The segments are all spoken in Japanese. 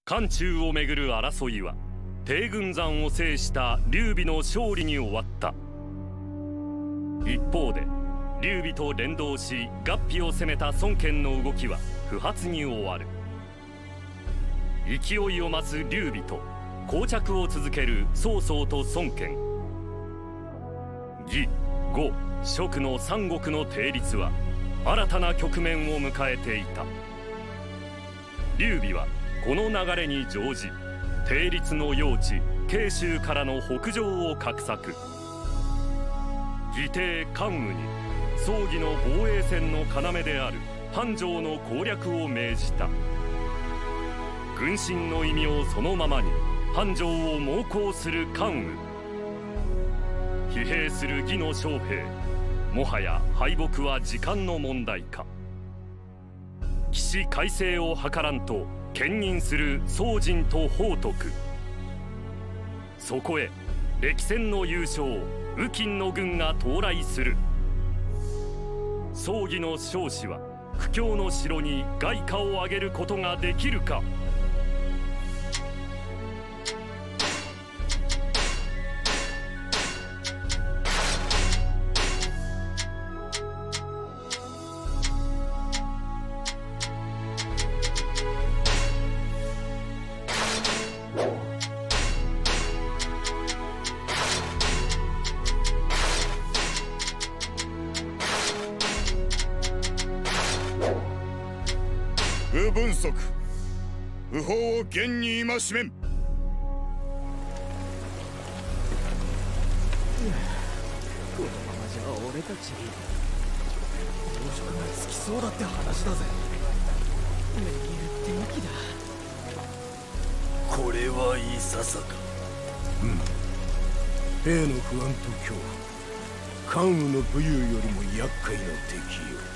漢中をめぐる争いは帝軍山を制した劉備の勝利に終わった。一方で劉備と連動し合肥を攻めた孫権の動きは不発に終わる。勢いを増す劉備と膠着を続ける曹操と孫権、義呉蜀の三国の対立は新たな局面を迎えていた。劉備はこの流れに乗じ対立の要地慶州からの北上を画策。義弟関羽に曹魏の防衛線の要である繁昌の攻略を命じた。軍神の意味をそのままに繁昌を猛攻する関羽。疲弊する義の将兵、もはや敗北は時間の問題か。起死回生を図らんと兼任する宋人と宝徳。そこへ歴戦の優勝右近の軍が到来する。曹魏の将士は苦境の城に外貨を上げることができるか。 不分則、不法を厳に戒めん。 このままじゃ俺たち養殖がつきそうだって話だぜ。めぎるって息だ。 これはいささか。 兵の不安と恐怖、関羽の武勇よりも厄介な敵よ。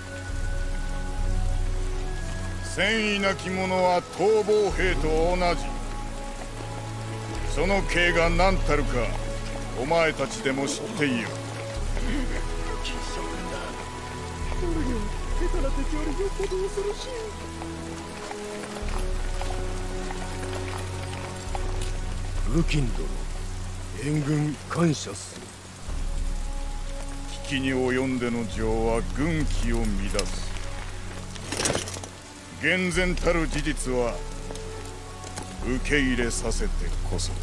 戦意なき者は逃亡兵と同じ。その刑が何たるかお前たちでも知っていよ。 俺には下手な敵よりよっぽど恐ろしい。 右近殿、援軍感謝する。 危機に及んでの情は軍紀を乱す。厳然たる事実は受け入れさせてこそ。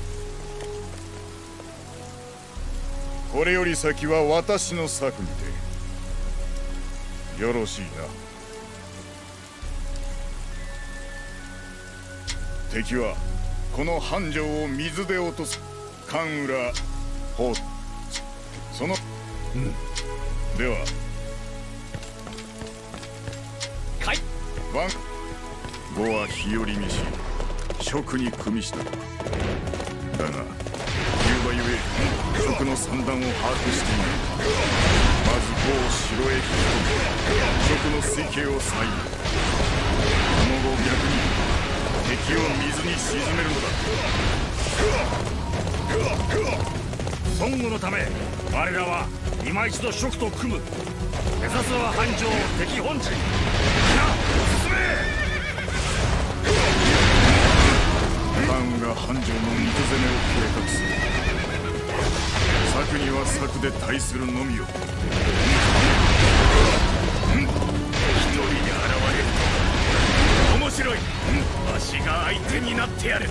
これより先は私の策にてよろしいな。敵はこの繁昌を水で落とす関浦宝、そのでははい。 呉は日和見し蜀に組みした。だが牛馬ゆえ蜀の算段を把握していない。まず呉を城へ引き込み蜀の水系を塞いだ。その後逆に敵を水に沈めるのだ。 孫悟のため我らは今一度蜀と組む。目指すは繁昌敵本陣。進め。 関羽が繁昌の水攻めを計画する。策には策で対するのみよ。 一人で現れると面白い。わしが相手になってやる。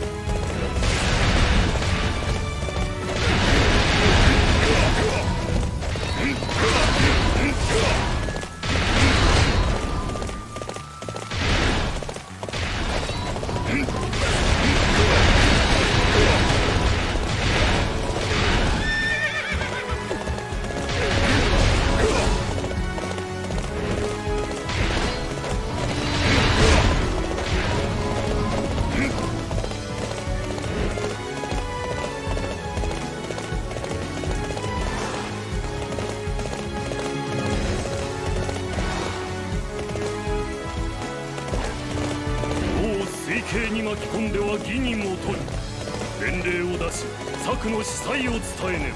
水系に巻き込んでは義にもとり、伝令を出し策の司祭を伝えね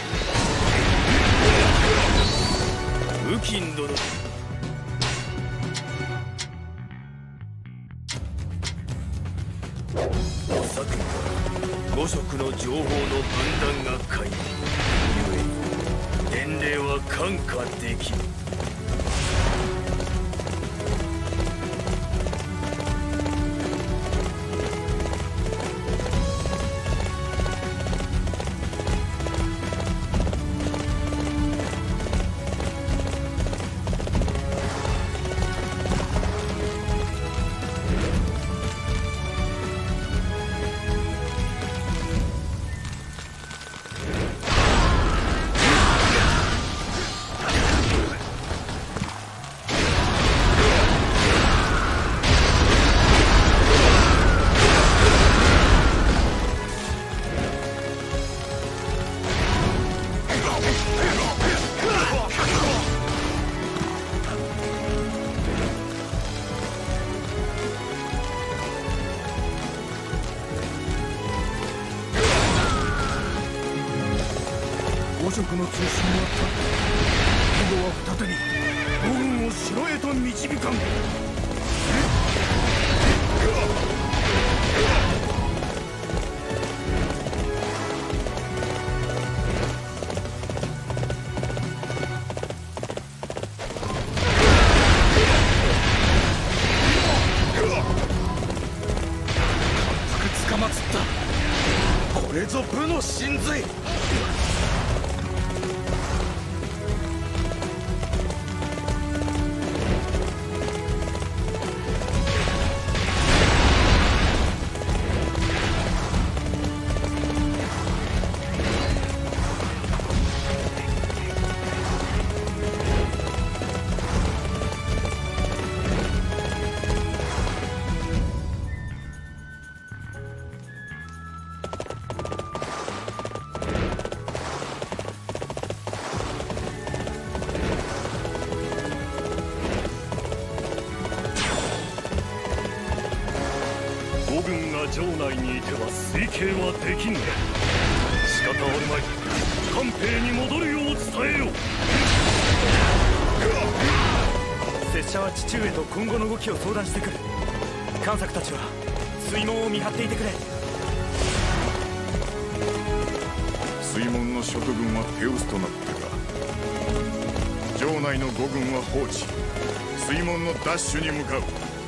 ば。 右近殿。 五色の情報の分断が皆無。ゆえに伝令は看過できぬ。 五色の通信にあった。以後は二手に五軍を城へと導かん。 捕まつった。これぞ武の神髄。 五軍が城内にいては推計はできんが、仕方あるまい。官兵に戻るよう伝えよ。 拙者は父上と今後の動きを相談してくる。関作たちは水門を見張っていてくれ。 水門の諸軍は手薄となったが、城内の五軍は放置。水門の奪取に向かう。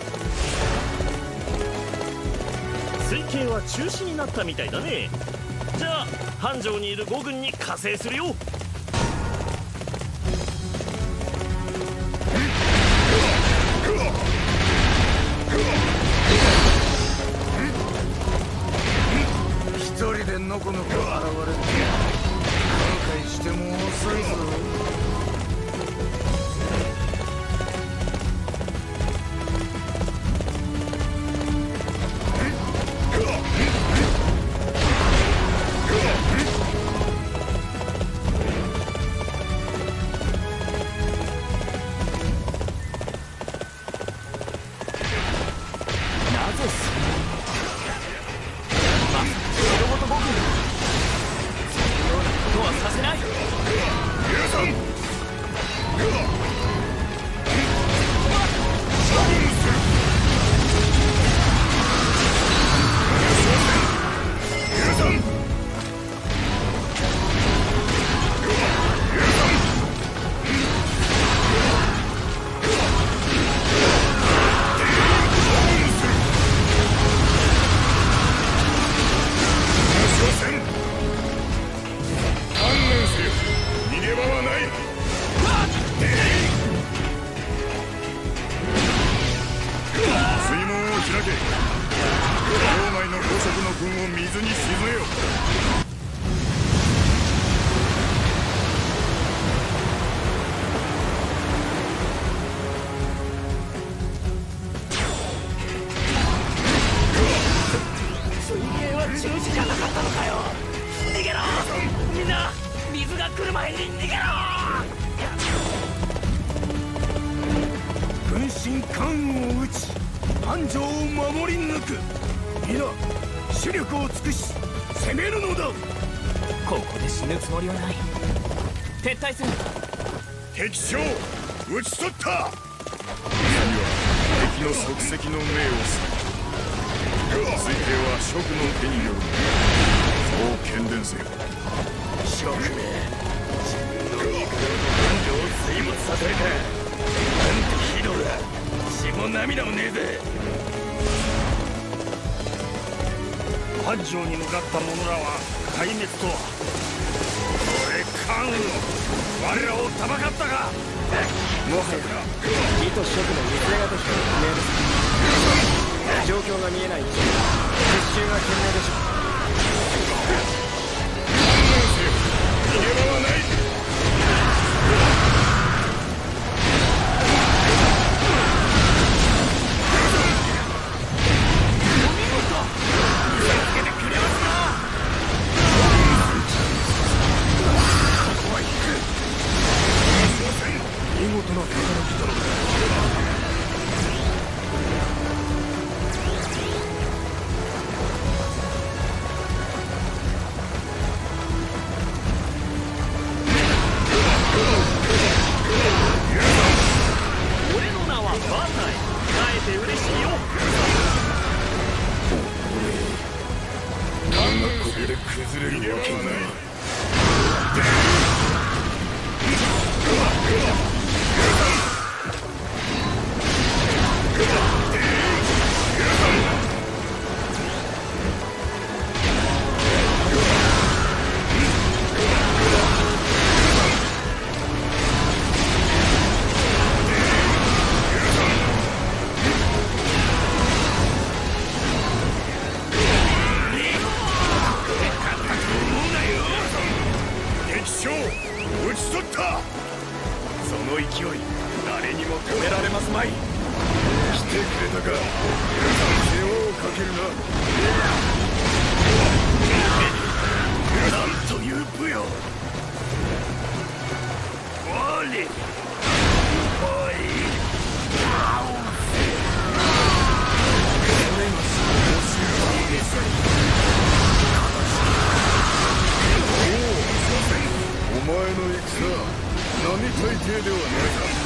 推計は中止になったみたいだね。じゃあ繁盛にいる五軍に加勢するよ。 一人でのこのこ現れる。後悔しても遅いぞ。神関羽を討ち繁盛を守り抜く。皆主力を尽くし攻めるのだ。 ここで死ぬつもりはない。撤退する。 敵将討ち取った。次は敵の足跡の命をする。推定は蜀の手による。 そう喧伝せよ。 諸君め、自分の肉感情を水没させるか。なんて非道だ。血も涙もねえぜ。 繁盛に向かった者らは壊滅とは。それ関羽、我らをたばかったか。 もはや義と職の見据えがとしての不明です。状況が見えない以上撤収が賢明でしょう。 逃げ場はない。 見事な働きだろう。 俺の名はバータイ。会えて嬉しいよ。 あんなここで崩れるわけがない。 討ち取った。その勢い誰にも止められますまい。来てくれたか。世話をかけるな。なんという武よ。おりおい。お前の戦、並大抵ではないか。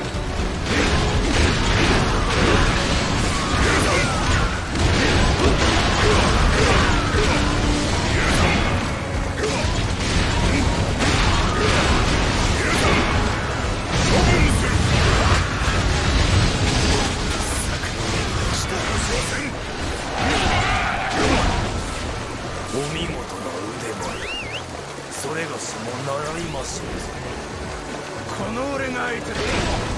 お見事な腕前。それがしも習いましょう。この俺が相手だ。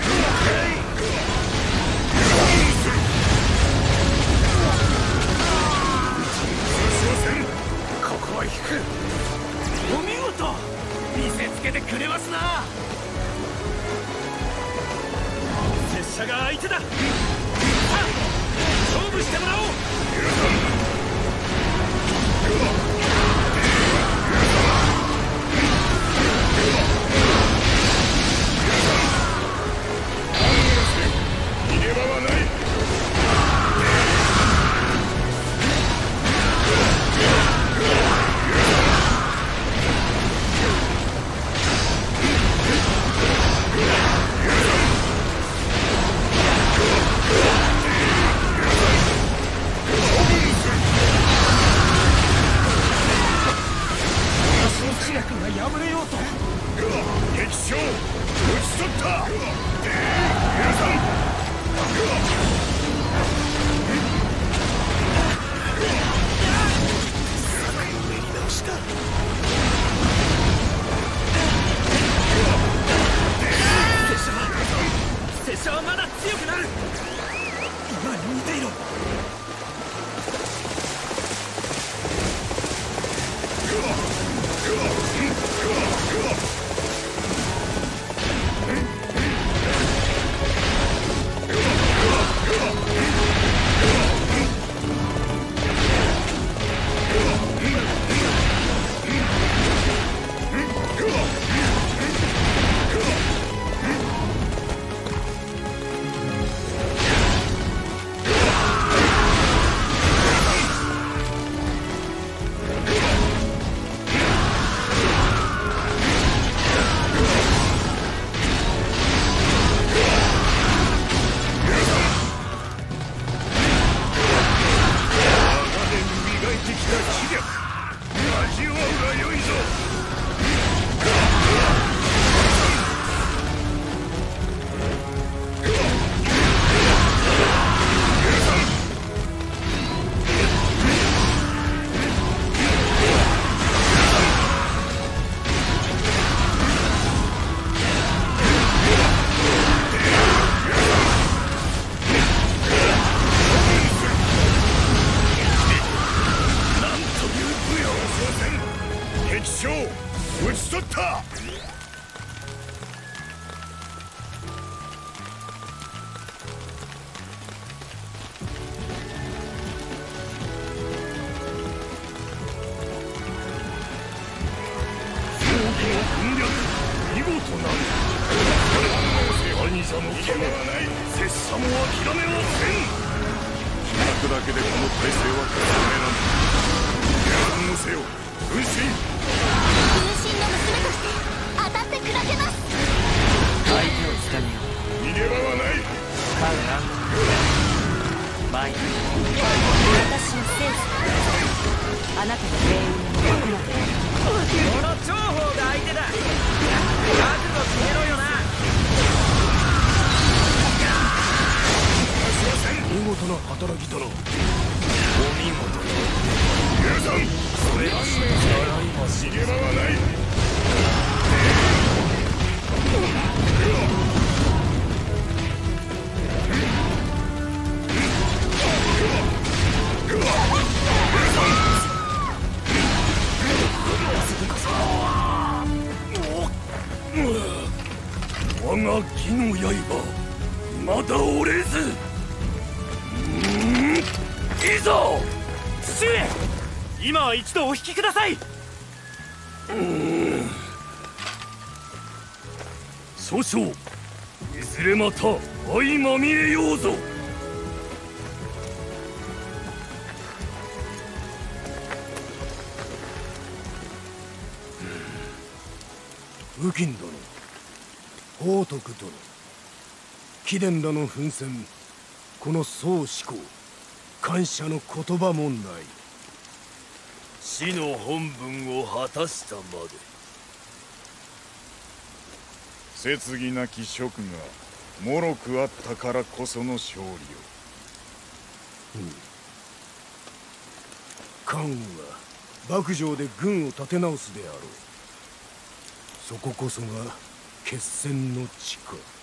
ここは引く。お見事。見せつけてくれますな。拙者が相手だ。さあ勝負してもらおう。 なる。兄者の剣はない。拙者も諦めはせん。 泣くだけでこの体勢は固めらん。油断をせよ。分身。 分身の娘として当たって砕けます。 相手をつかめよ逃げ場はない。 カウランマイク私のセンス、あなたの命運にここまで。 この長砲が相手だ。覚悟決めろよな。 見事な働きだな。お見事だ。 皆さん、 それらしい逃げ場はない。 我が義の刃まだ折れず。いざ父上、今は一度お引きください。 少々いずれまた相まみえようぞ。 右近殿、宝徳殿、貴殿らの奮戦、この総思考、感謝の言葉問題。 死の本分を果たしたまで。 節義なき職が脆くあったからこその勝利を。 関羽は幕城で軍を立て直すであろう。そここそが決戦の地か。